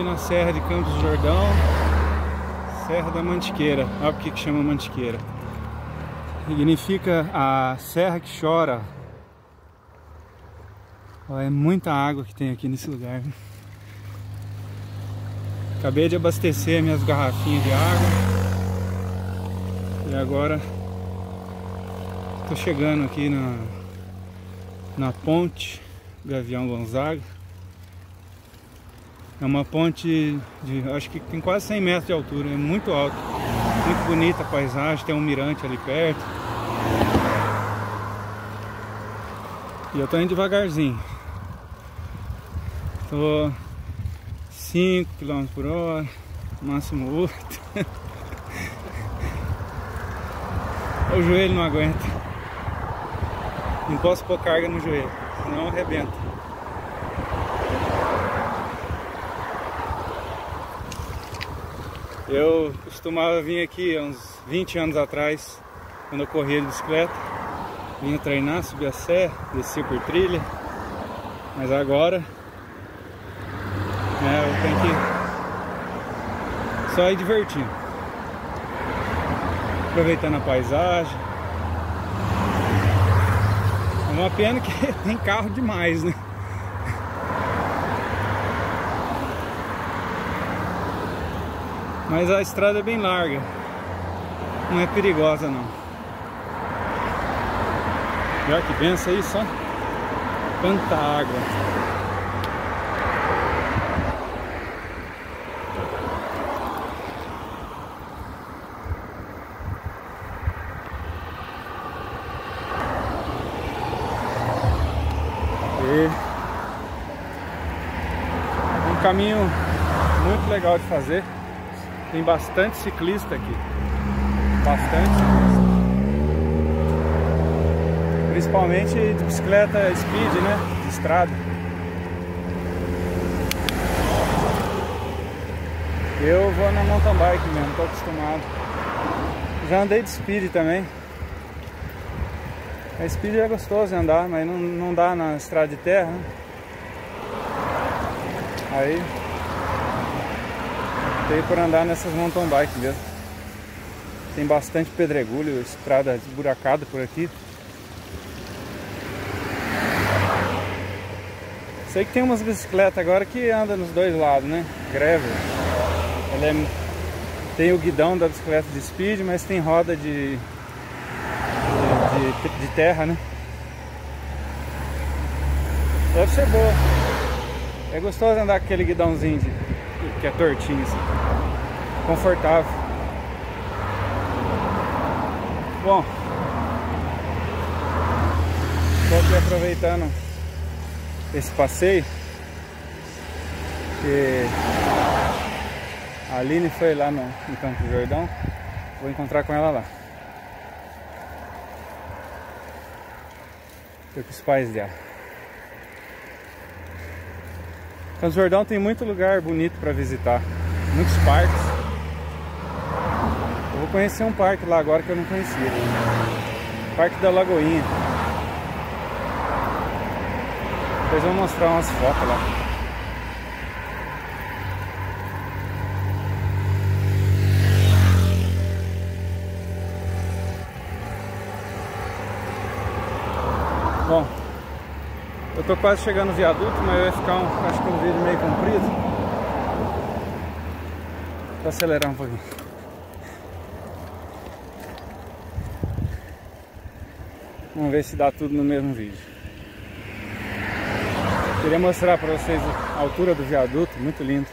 aqui na Serra de Campos do Jordão, Serra da Mantiqueira. Olha por que chama Mantiqueira. Significa a serra que chora. Olha, é muita água que tem aqui nesse lugar. Acabei de abastecer minhas garrafinhas de água. E agora estou chegando aqui na ponte Gavião Gonzaga. É uma ponte de, acho que tem quase 100 metros de altura, é muito alto. Muito bonita a paisagem, tem um mirante ali perto. E eu tô indo devagarzinho. Tô 5 km por hora, máximo 8. O joelho não aguenta. Não posso pôr carga no joelho, senão arrebenta. Eu costumava vir aqui há uns 20 anos atrás, quando eu corria de bicicleta. Vinha treinar, subia a serra, descia por trilha. Mas agora eu tenho que só ir divertindo, aproveitando a paisagem. É uma pena que tem carro demais, né? Mas a estrada é bem larga, não é perigosa não. E olha que benção aí, só quanta água. E um caminho muito legal de fazer. Tem bastante ciclista aqui. Bastante ciclista. Principalmente de bicicleta speed, né? De estrada. Eu vou na mountain bike mesmo, tô acostumado. Já andei de speed também. A speed é gostoso de andar, mas não dá na estrada de terra, né? Aí optei por andar nessas mountain bike mesmo. Tem bastante pedregulho, estrada esburacada por aqui. Sei que tem umas bicicletas agora que andam nos dois lados, né? Gravel. Ela tem o guidão da bicicleta de speed, mas tem roda de terra, né? Deve ser boa. É gostoso andar com aquele guidãozinho que é tortinho assim. Confortável. Bom, estou aqui aproveitando esse passeio, que a Aline foi lá no Campo do Jordão. Vou encontrar com ela lá. Tô com os pais dela. Campos do Jordão tem muito lugar bonito para visitar, muitos parques. Eu vou conhecer um parque lá agora que eu não conhecia, Parque da Lagoinha. Depois eu vou mostrar umas fotos lá. Bom, eu tô quase chegando no viaduto, mas vai ficar acho que um vídeo meio comprido. Vou acelerar um pouquinho. Vamos ver se dá tudo no mesmo vídeo. Queria mostrar para vocês a altura do viaduto, muito lindo.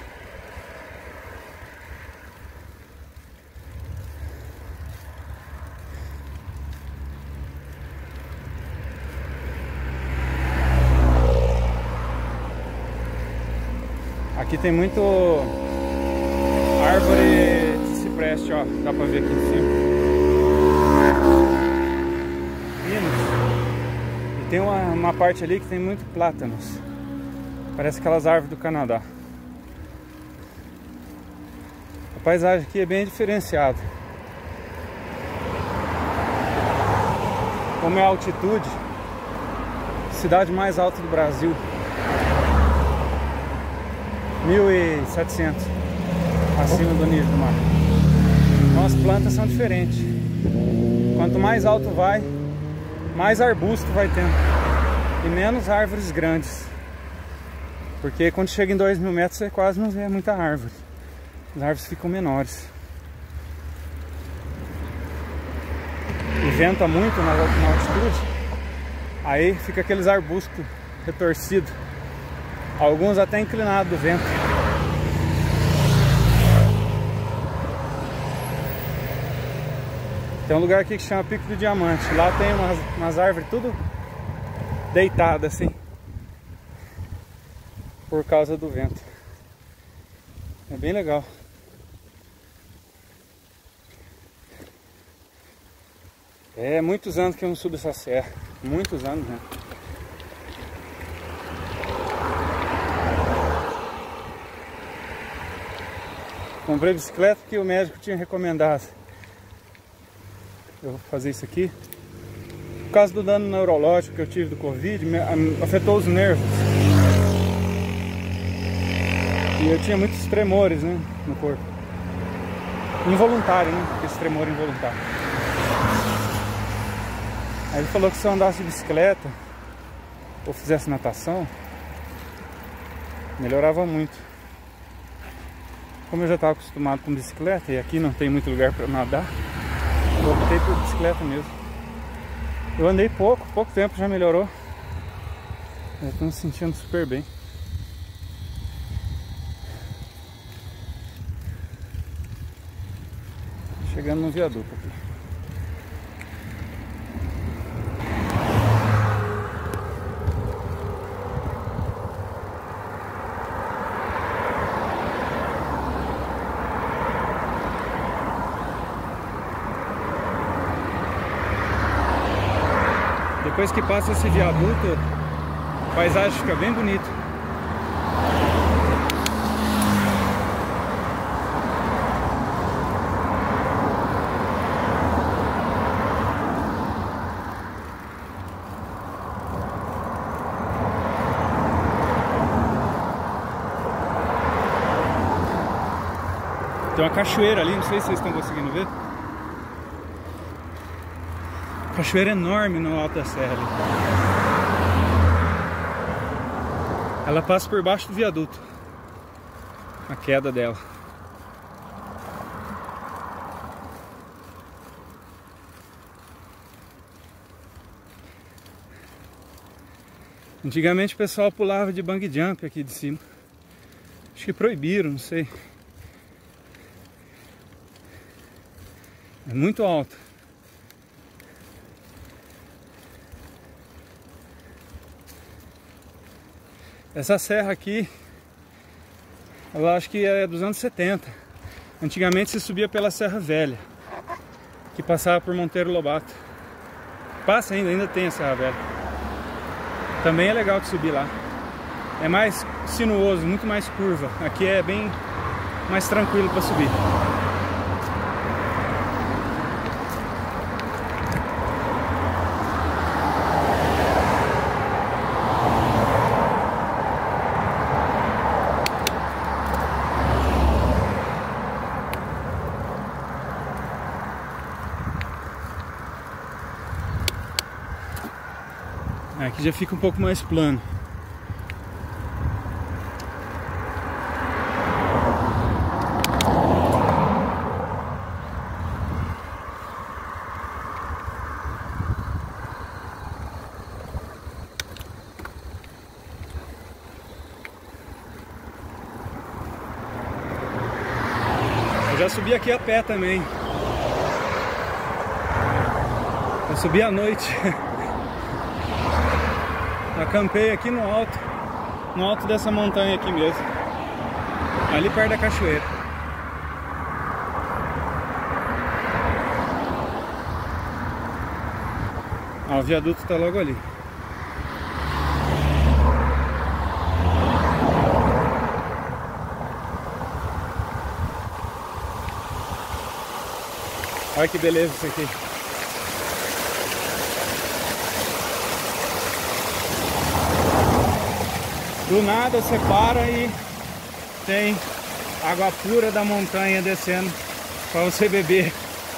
Aqui tem muito árvore de cipreste, ó, dá pra ver aqui em cima. Pinos. E tem uma parte ali que tem muito plátanos. Parece aquelas árvores do Canadá. A paisagem aqui é bem diferenciada. Como é a altitude, cidade mais alta do Brasil. 1.700 acima do nível do mar. Então as plantas são diferentes. Quanto mais alto vai, mais arbusto vai tendo e menos árvores grandes. Porque quando chega em 2.000 metros você quase não vê muita árvore. As árvores ficam menores. E venta muito na altitude, aí fica aqueles arbustos retorcidos, alguns até inclinados do vento. Tem um lugar aqui que chama Pico do Diamante. Lá tem umas árvores tudo deitadas assim, por causa do vento. É bem legal. É muitos anos que eu não subo essa serra. Muitos anos, né? Comprei bicicleta porque o médico tinha recomendado eu vou fazer isso aqui. Por causa do dano neurológico que eu tive do Covid, afetou os nervos. E eu tinha muitos tremores, né, no corpo. Involuntário, né? Esse tremor involuntário. Aí ele falou que se eu andasse de bicicleta ou fizesse natação, melhorava muito. Como eu já estava acostumado com bicicleta e aqui não tem muito lugar para nadar, eu optei por bicicleta mesmo. Eu andei pouco tempo já melhorou. Eu estou me sentindo super bem. Chegando no viaduto aqui. Depois que passa esse viaduto, a paisagem fica bem bonita. Tem uma cachoeira ali, não sei se vocês estão conseguindo ver. Cachoeira enorme no alto da serra ali. Ela passa por baixo do viaduto, a queda dela. Antigamente o pessoal pulava de bungee jump aqui de cima. Acho que proibiram, não sei. É muito alto. Essa serra aqui, eu acho que é dos anos 70. Antigamente se subia pela Serra Velha, que passava por Monteiro Lobato. Passa ainda tem a Serra Velha. Também é legal de subir lá. É mais sinuoso, muito mais curva. Aqui é bem mais tranquilo para subir. Aqui já fica um pouco mais plano. Eu já subi aqui a pé também. Eu subi à noite. Acampei aqui no alto dessa montanha aqui mesmo, ali perto da cachoeira. O viaduto está logo ali. Olha que beleza isso aqui. Do nada você para e tem água pura da montanha descendo para você beber.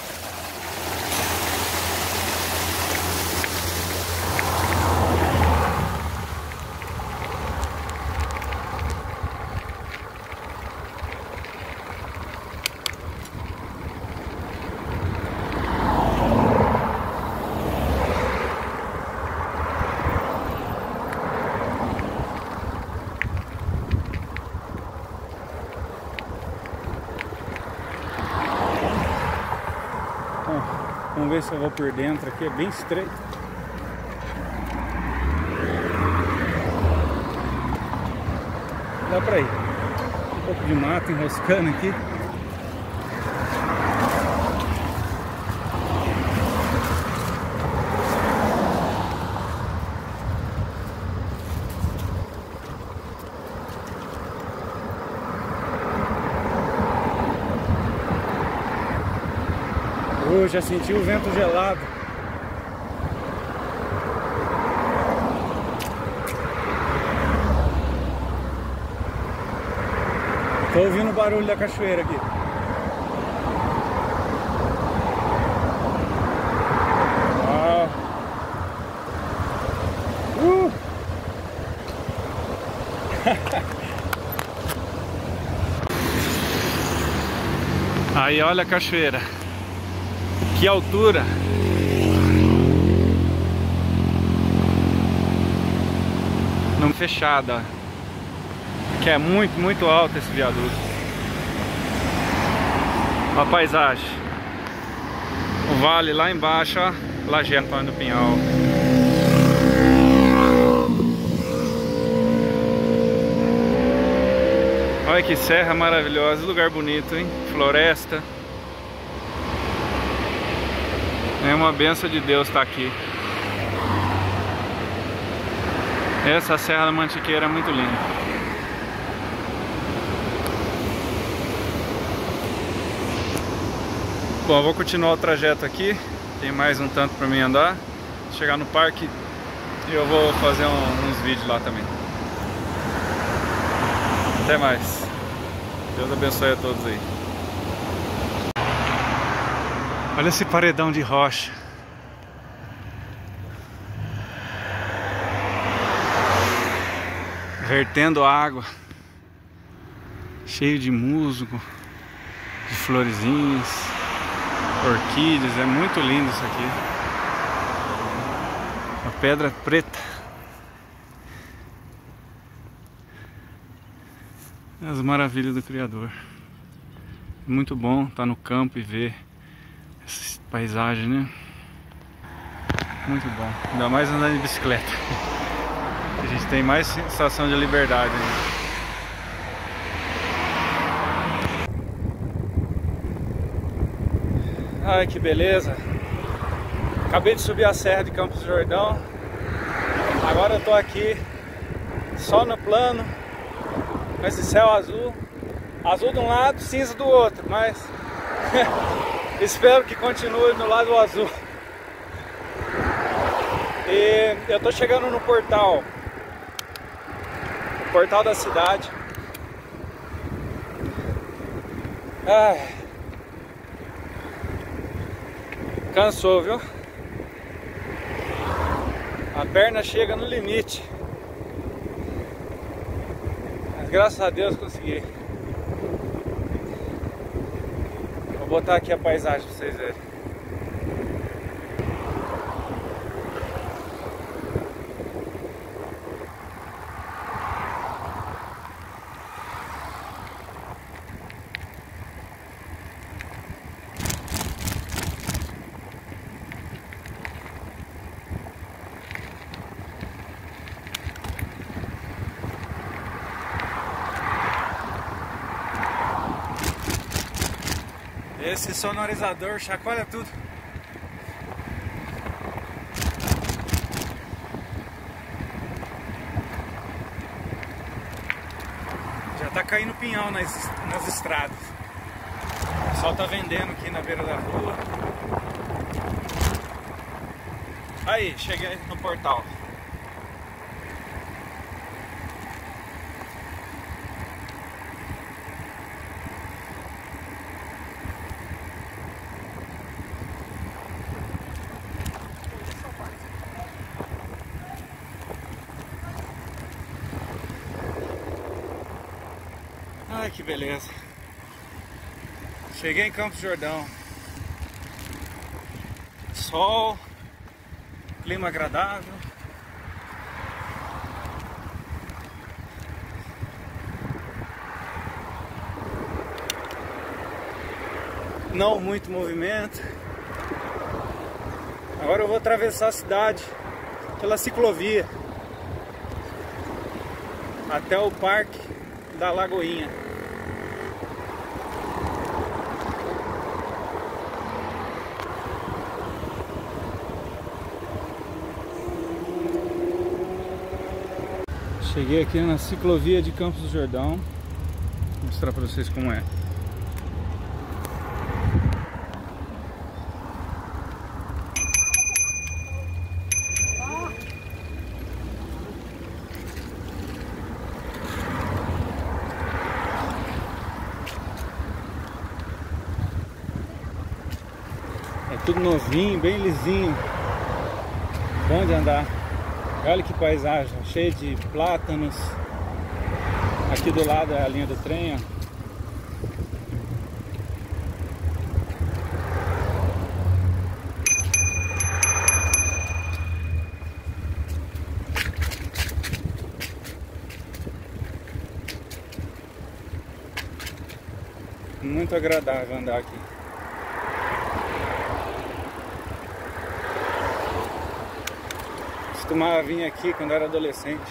Vamos ver se eu vou por dentro aqui, é bem estreito. Dá pra ir. Um pouco de mato enroscando aqui. Já senti o vento gelado. Tô ouvindo o barulho da cachoeira aqui. Aí olha a cachoeira. Que altura! Não fechada, que é muito alto esse viaduto. Olha a paisagem. O vale lá embaixo, ó, Lajeado do Pinhal. Olha que serra maravilhosa, lugar bonito, hein? Floresta. É uma bênção de Deus estar aqui. Essa Serra da Mantiqueira é muito linda. Bom, eu vou continuar o trajeto aqui. Tem mais um tanto para mim andar. Chegar no parque e eu vou fazer uns vídeos lá também. Até mais. Deus abençoe a todos aí. Olha esse paredão de rocha. Vertendo água. Cheio de musgo, de florezinhas, orquídeas. É muito lindo isso aqui. A pedra preta. As maravilhas do Criador. É muito bom estar no campo e ver essa paisagem, né? Muito bom. Ainda mais andando de bicicleta. A gente tem mais sensação de liberdade, né? Ai, que beleza. Acabei de subir a serra de Campos do Jordão. Agora eu tô aqui só no plano, com esse céu azul. Azul de um lado, cinza do outro, mas espero que continue no lado azul. E eu tô chegando no portal da cidade. Ai, cansou, viu? A perna chega no limite. Mas graças a Deus consegui. Vou botar aqui a paisagem pra vocês verem. Esse sonorizador chacoalha tudo. Já tá caindo pinhão nas estradas. O pessoal tá vendendo aqui na beira da rua. Aí, cheguei no portal. Ai, que beleza. Cheguei em Campos do Jordão. Sol, clima agradável. Não muito movimento. Agora eu vou atravessar a cidade pela ciclovia até o Parque da Lagoinha. Cheguei aqui na ciclovia de Campos do Jordão. Vou mostrar para vocês como é. É tudo novinho, bem lisinho. Bom de andar. Olha que paisagem, cheio de plátanos. Aqui do lado é a linha do trem, ó. Muito agradável andar aqui. Costumava vir aqui quando era adolescente.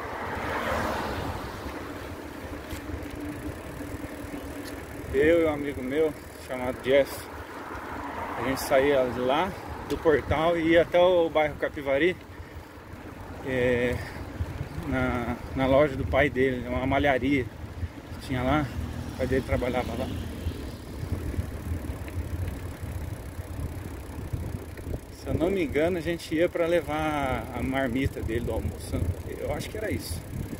Eu e um amigo meu chamado Jeff, a gente saía de lá do portal e ia até o bairro Capivari, na loja do pai dele, uma malharia que tinha lá. O pai dele trabalhava lá. Se eu não me engano, a gente ia para levar a marmita dele do almoço. Eu acho que era isso.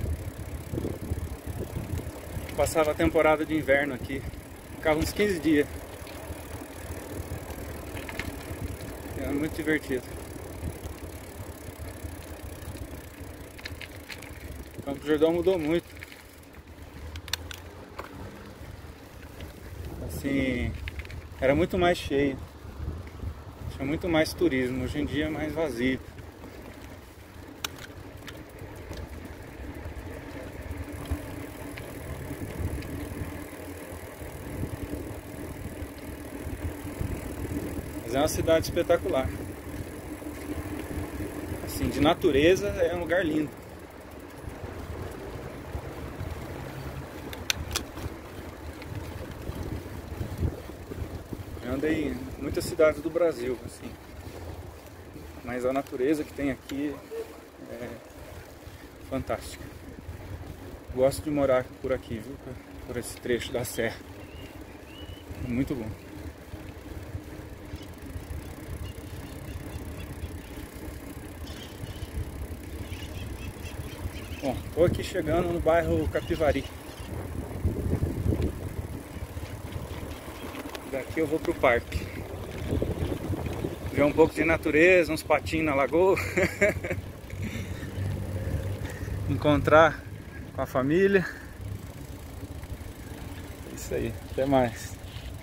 Passava a temporada de inverno aqui. Ficava uns 15 dias. Era muito divertido. Campos do Jordão mudou muito. Assim, era muito mais cheio. Tinha muito mais turismo. Hoje em dia é mais vazio. Mas é uma cidade espetacular. Assim, de natureza é um lugar lindo. Eu andei em muitas cidades do Brasil, assim, mas a natureza que tem aqui é fantástica. Gosto de morar por aqui, viu? Por esse trecho da serra. Muito bom. Bom, estou aqui chegando no bairro Capivari. Daqui eu vou pro parque. Ver um pouco de natureza, uns patinhos na lagoa. Encontrar com a família. Isso aí, até mais.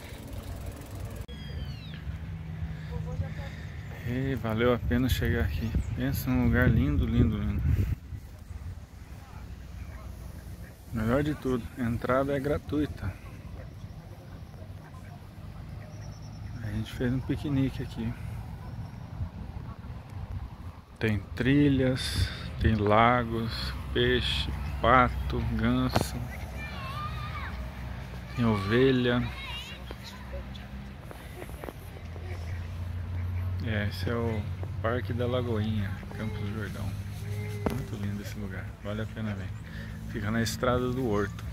E valeu a pena chegar aqui. Pensa num lugar lindo, lindo, lindo. Melhor de tudo, a entrada é gratuita. A gente fez um piquenique aqui. Tem trilhas, tem lagos, peixe, pato, ganso, tem ovelha. Esse é o Parque da Lagoinha, Campos do Jordão. Muito lindo esse lugar, vale a pena ver. Fica na estrada do Horto.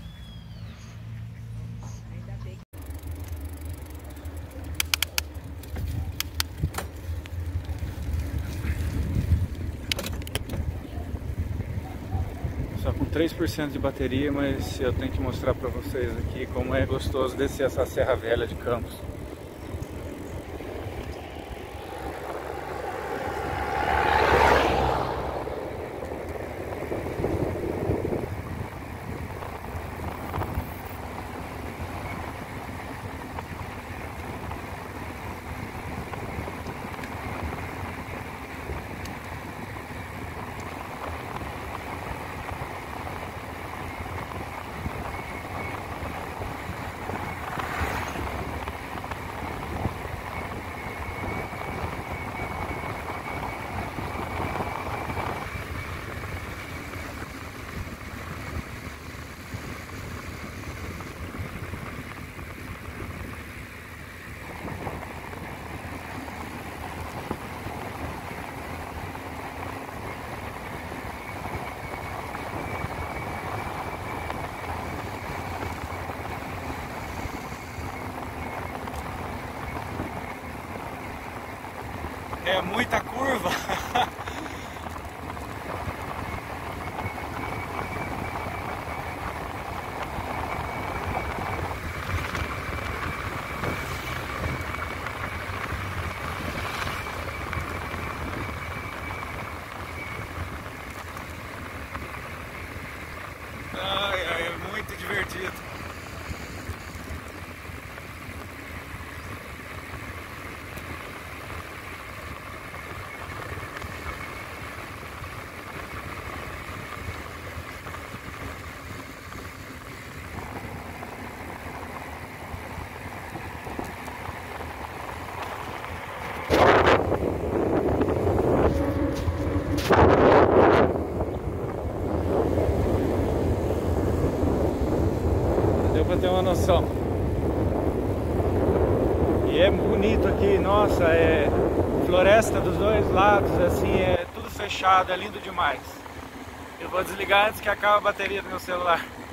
Só com 3% de bateria, mas eu tenho que mostrar para vocês aqui como é gostoso descer essa Serra Velha de Campos. É muita curva. Ai, ai, é muito divertido. Deu pra ter uma noção. E é bonito aqui, nossa, é floresta dos dois lados, assim, é tudo fechado, é lindo demais. Eu vou desligar antes que acabe a bateria do meu celular.